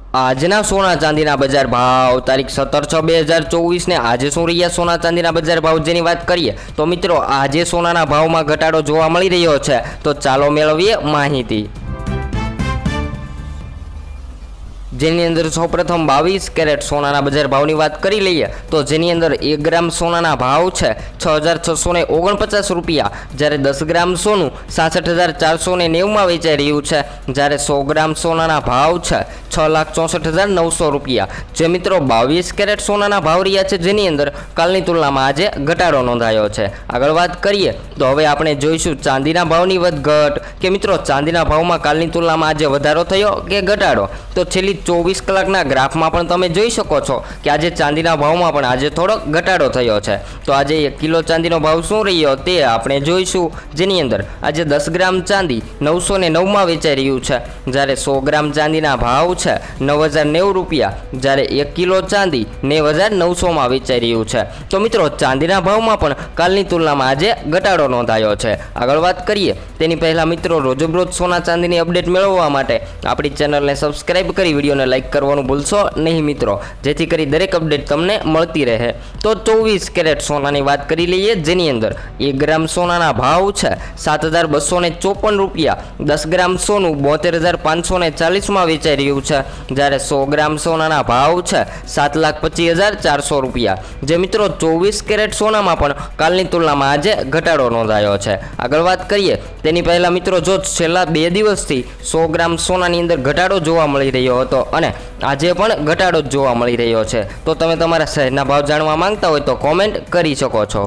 આજના સોના ચાંદીના બજાર ભાવ તારીખ 17/6/2024 ને આજે શું રહ્યા સોના ચાંદીના બજાર ભાવ જેની વાત કરીએ તો મિત્રો આજે સોનાના ભાવમાં ઘટાડો જોવા મળી રહ્યો છે, તો ચાલો મેળવીએ માહિતી। જેની અંદર સૌપ્રથમ 22 કેરેટ સોનાના બજાર ભાવની વાત કરી લઈએ તો જેની અંદર 1 ગ્રામ સોનાના ભાવ છે 6649 રૂપિયા, જ્યારે 10 ગ્રામ સોનું 66490 વેચાઈ રહ્યું છે, જ્યારે 100 ગ્રામ સોનાના ભાવ છે 6,64,900 રૂપિયા। જે મિત્રો 22 કેરેટ સોનાના ભાવ રહ્યા છે જેની અંદર કાલની તુલનામાં આજે ઘટાડો નોંધાયો છે। આગળ વાત કરીએ તો હવે આપણે જોઈશું ચાંદીના ભાવની વધઘટ કે મિત્રો ચાંદીના ભાવમાં કાલની તુલનામાં આજે વધારો થયો કે ઘટાડો। તો છેલ્લી 24 કલાકના ગ્રાફમાં પણ તમે જોઈ શકો છો કે આજે ચાંદીના ભાવમાં પણ આજે થોડોક ઘટાડો થયો છે। તો આજે 1 કિલો ચાંદીનો ભાવ શું રહ્યો તે આપણે જોઈશું, જેની અંદર આજે 10 ગ્રામ ચાંદી 909 વેચાઈ રહ્યું છે, જ્યારે 100 ગ્રામ ચાંદીના ભાવ છે 9,090 રૂપિયા, જ્યારે 1 કિલો ચાંદી 9,900 વેચાઈ રહ્યું છે। તો મિત્રો ચાંદીના ભાવમાં પણ કાલની તુલનામાં આજે ઘટાડો નોંધાયો છે। આગળ વાત કરીએ તેની પહેલાં મિત્રો રોજબરોજ સોના ચાંદીની અપડેટ મેળવવા માટે આપણી ચેનલને સબસ્ક્રાઈબ કરી વિડીયોને લાઈક કરવાનું ભૂલશો નહીં મિત્રો, જેથી કરી દરેક અપડેટ તમને મળતી રહે। તો 24 કેરેટ સોનાની વાત કરી લઈએ જેની અંદર 1 ગ્રામ સોનાના ભાવ છે 7,254 રૂપિયા, 10 ગ્રામ સોનું 72,540 વેચાઈ રહ્યું છે, જ્યારે 100 ગ્રામ સોનાના ભાવ છે 7,25,400 રૂપિયા। જે મિત્રો 24 કેરેટ સોનામાં પણ કાલની તુલનામાં આજે ઘટાડો નોંધાયો છે। આગળ વાત કરીએ તેની પહેલાં મિત્રો જો છેલ્લા 2 દિવસથી 100 ગ્રામ સોનાની અંદર ઘટાડો જોવા મળી રહ્યો હતો અને આજે પણ ઘટાડો જોવા મળી રહ્યો છે, તો તમે તમારા શહેરના ભાવ જાણવા માંગતા હોય તો કોમેન્ટ કરી શકો છો।